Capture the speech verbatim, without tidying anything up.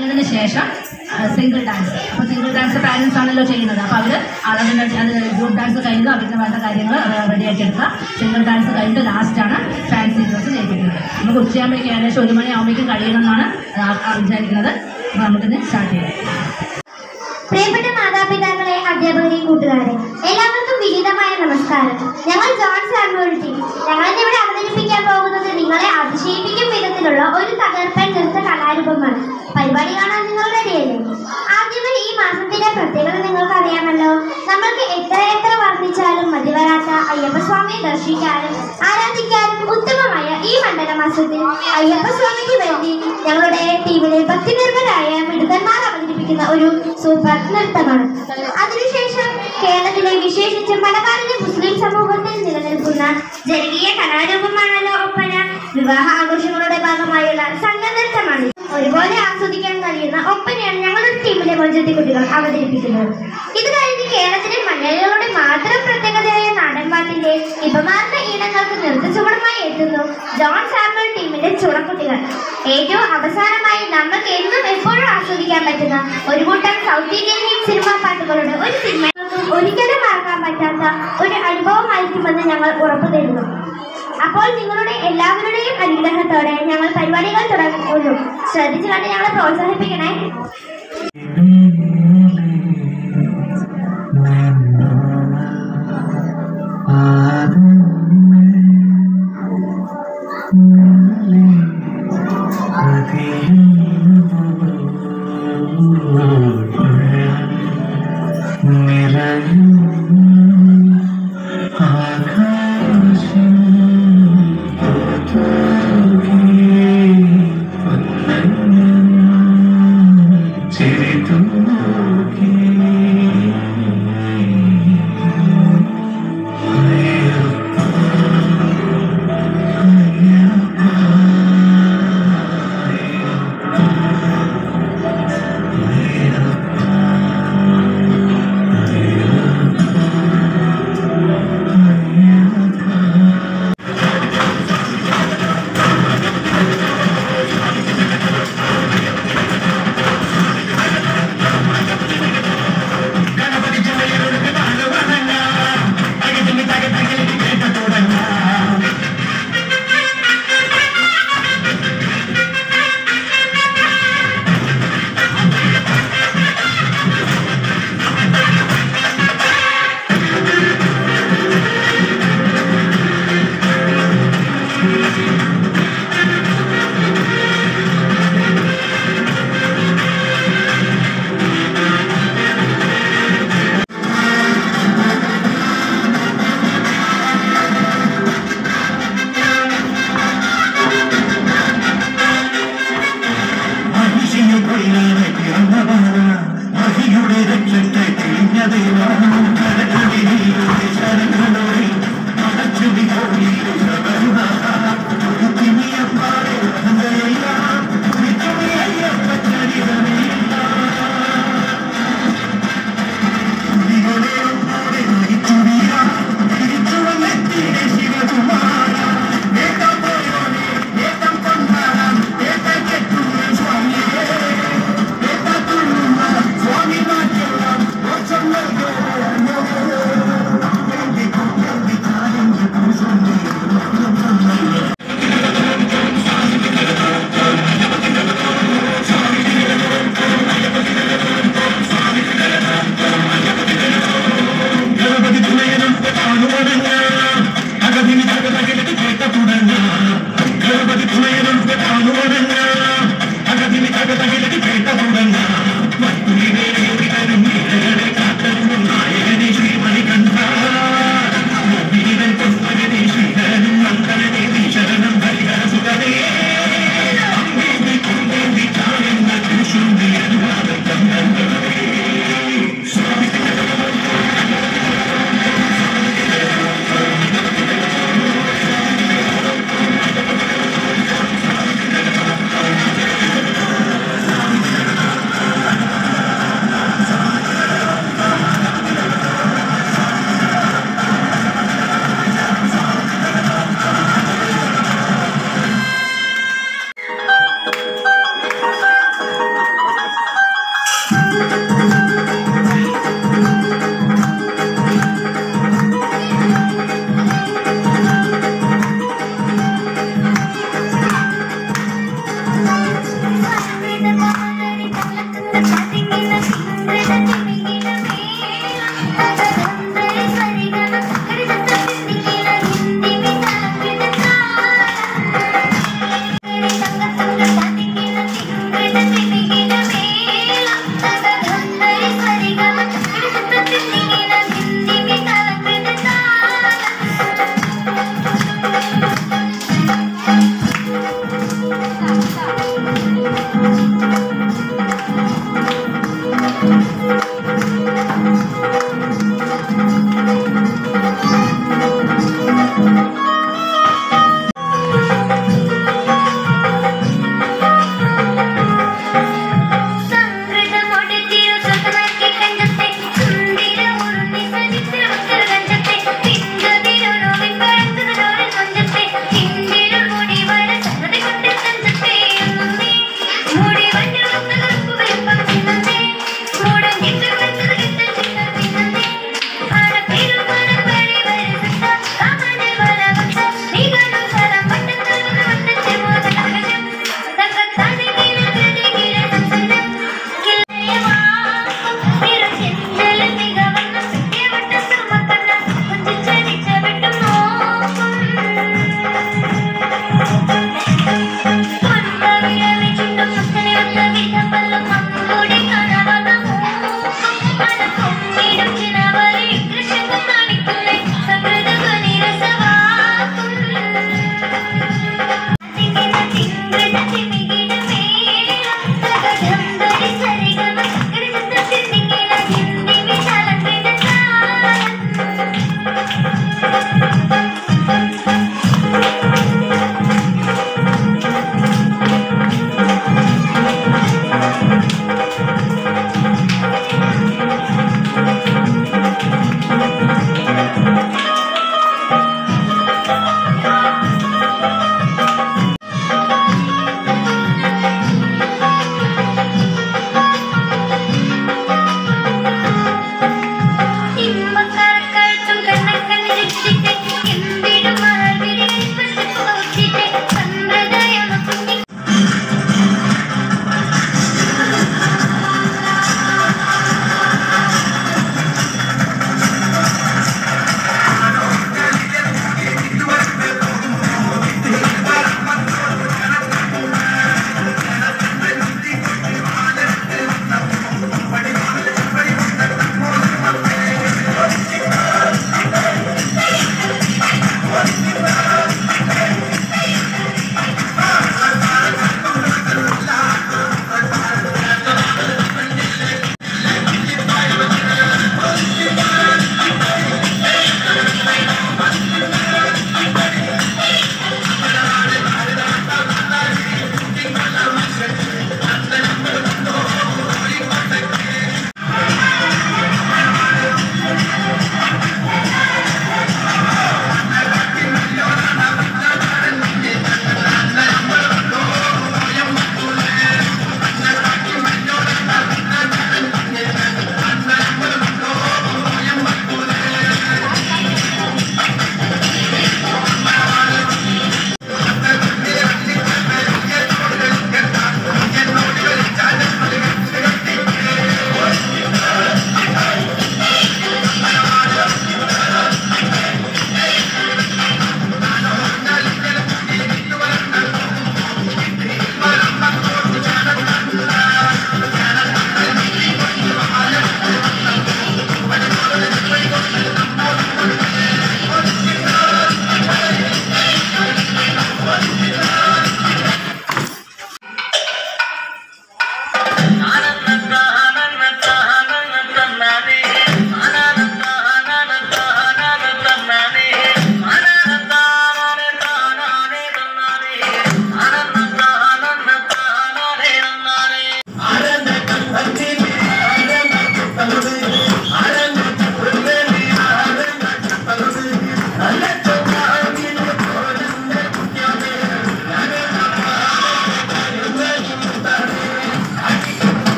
ഇതിന് ശേഷം single dance. അപ്പോൾ സിംഗിൾ ഡാൻസ് പാരൻസ് ആണല്ലോ ചെയ്യുന്നത്. അപ്പോൾ അവർ അളവിൻ്റെ അത് ഗ്രൂപ്പ് ഡാൻസ് കഴിഞ്ഞ് അവർക്ക് വേണ്ട കാര്യങ്ങൾ റെഡിയാക്കി എടുക്കുക. സിംഗിൾ ഡാൻസ് കഴിഞ്ഞിട്ട് ലാസ്റ്റാണ് ഫാൻസി ഡ്രസ്സ് ചെയ്യിപ്പിക്കുന്നത്. നമുക്ക് ഉച്ചയാകുമ്പോഴേക്കും ഏകദേശം ഒരു മണി ആകുമ്പോഴേക്കും കഴിയണമെന്നാണ് വിചാരിക്കുന്നത്. അപ്പോൾ നമുക്കിന്ന് സ്റ്റാർട്ട് ചെയ്യാം. പ്രിയപ്പെട്ട മാതാപിതാക്കളെ, അധ്യാപകരെ, കൂട്ടുകാരെ, എല്ലാവർക്കും വിനീതമായ നമസ്കാരം. ഞങ്ങൾ ജോൺ സാമുവൽ ടീം ഞങ്ങളിന്ന് ഇവിടെ അവതരിപ്പിക്കാൻ പോകുന്നത് നിങ്ങളെ അതിശയിപ്പിക്കും വിധത്തിലുള്ള ഒരു തകർപ്പൻ നൃത്ത കലാരൂപമാണ്. പരിപാടി കാണാൻ നിങ്ങൾ റെഡിയല്ലേ? ആദ്യമായി ഈ മാസത്തിന്റെ പ്രത്യേകത നിങ്ങൾക്ക് അറിയാമല്ലോ. നമ്മൾക്ക് എത്ര എത്ര വർണ്ണിച്ചാലും മതി വരാത്ത അയ്യപ്പസ്വാമിയെ ദർശിക്കാനും ആരാധിക്കാനും ഉത്തമമായ ഈ മണ്ഡല മാസത്തിൽ അയ്യപ്പസ്വാമിക്ക് വേണ്ടി ഞങ്ങളുടെ ടീമിലെ ഭക്തിനിർഭരായ മിടുക്കന്മാർ അവതരിപ്പിക്കുന്ന ഒരു സൂപ്പർ നൃത്തമാണ്. അതിനുശേഷം കേരളത്തിലെ വിശേഷിച്ച് മലബാറിലെ മുസ്ലിം സമൂഹത്തിൽ നിലനിൽക്കുന്ന ജനകീയ കലാരൂപമാണല്ലോ ഒപ്പന. വിവാഹ ആഘോഷങ്ങളുടെ ഭാഗമായുള്ള സംഘനൃത്തമാണ്. ഒരുപോലെ ആസ്വദിക്കാൻ കഴിയുന്ന ഒപ്പനയാണ് ഞങ്ങളുടെ ടീമിലെ മൊഞ്ചത്തി കുട്ടികൾ അവതരിപ്പിക്കുന്നത്. ഇത് കഴിഞ്ഞ് കേരളത്തിലെ മലയാളികളുടെ മാത്രം പ്രത്യേകതയായ നാടൻപാട്ടിന്റെ ഇപ്പമാർന്ന ഈണങ്ങൾക്ക് നൃത്തചുവടുമായി എത്തുന്നു ജോൺ സാമുവൽ ടീമിന്റെ ചുണക്കുട്ടികൾ. ഏറ്റവും അവസാനമായി നമ്മൾക്ക് എന്നും എപ്പോഴും ആസ്വദിക്കാൻ പറ്റുന്ന ഒരു കൂട്ടം സൗത്ത് ഇന്ത്യൻ ഹിറ്റ് സിനിമാ പാട്ടുകളുടെ ഒരു സിനിമ ഒരിക്കലും മറക്കാൻ പറ്റാത്ത ഒരു അനുഭവമായിരിക്കുമെന്ന് ഞങ്ങൾ ഉറപ്പു തരുന്നു. അപ്പോൾ നിങ്ങളുടെ എല്ലാവരുടെയും അനുഗ്രഹത്തോടെ ഞങ്ങൾ പരിപാടികൾ തുടങ്ങുന്നു. ശ്രദ്ധിച്ചു കണ്ട് ഞങ്ങളെ പ്രോത്സാഹിപ്പിക്കണേ. Chiri tu